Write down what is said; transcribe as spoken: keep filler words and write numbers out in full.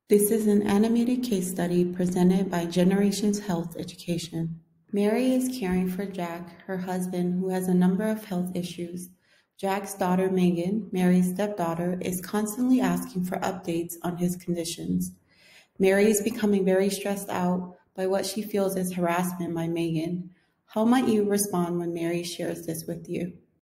This is an animated case study presented by Generations Health Education. Mary is caring for Jack, her husband, who has a number of health issues. Jack's daughter, Megan, Mary's stepdaughter, is constantly asking for updates on his conditions. Mary is becoming very stressed out by what she feels is harassment by Megan. How might you respond when Mary shares this with you?